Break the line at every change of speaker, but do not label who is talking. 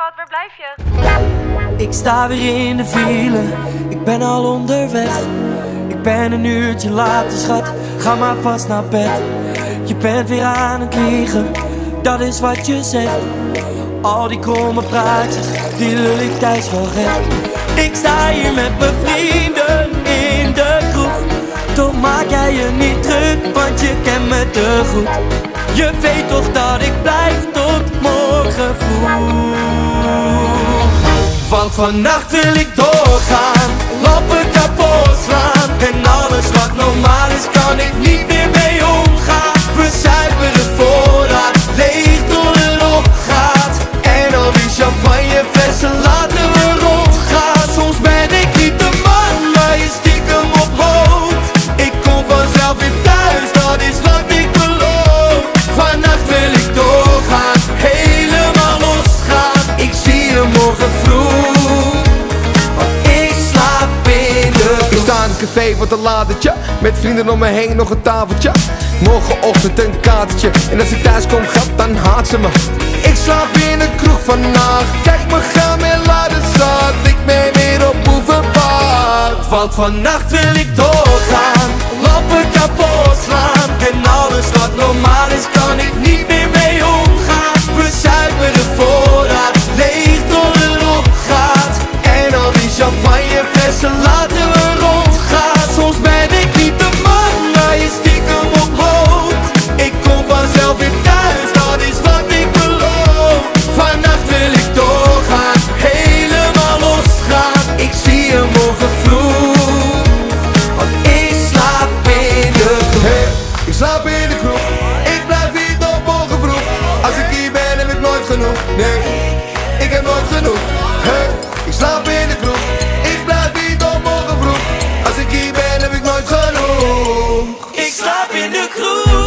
schat, waar blijf je?
Ik sta weer in de file, ik ben al onderweg. Ik ben een uurtje later, schat, ga maar vast naar bed. Je bent weer aan het liegen, dat is wat je zegt. Al die kromme praatjes, die lul ik thuis wel recht. Ik sta hier met mijn vrienden in de kroeg. Toch maak jij je niet druk, want je kent me te goed. Je weet toch dat ik blijf tot morgen vroeg. Want vannacht wil ik doorgaan, lappen kapot slaan. En alles wat normaal is, kan ik niet meer mee omgaan. We zuipen de voorraad, leeg tot het opgaat. En al die champagneflessen laten we rondgaan. Soms ben ik niet de man, maar je stiekem op hoofd. Ik kom vanzelf weer thuis, dat is wat ik beloof. Vannacht wil ik doorgaan, helemaal losgaan. Ik zie je morgen vroeg, want ik slaap in de kroeg.
Ik sta in het café, wat een ladertje. Met vrienden om me heen, nog een tafeltje. Morgenochtend een katertje. En als ik thuis kom, grap, dan haat ze me. Ik slaap in de kroeg vannacht. Kijk me gaan weer laten zat. Ik ben weer op Boulevard.
Want vannacht wil ik doorgaan, lappen kapot slaan. En alles wat normaal is, kan ik niet meer mee omgaan. We zuipen de voorraad, leeg tot het opgaat. En al die champagneflessen laten we rondgaan. Soms ben ik niet de man, maar je stiekem op hoofd. Ik kom vanzelf weer thuis, dat is wat ik beloof. Vannacht wil ik doorgaan, helemaal losgaan. Ik zie je morgen vroeg, want ik slaap in de kroeg.
Hey, ik slaap in de kroeg. Ik blijf hier tot morgen vroeg. Als ik hier ben, heb ik nooit genoeg. Nee, ik heb nooit genoeg. Hey, ik slaap in de kroeg. Ik blijf hier tot morgen vroeg. Als ik hier ben, heb ik nooit genoeg.
Ik slaap in de kroeg.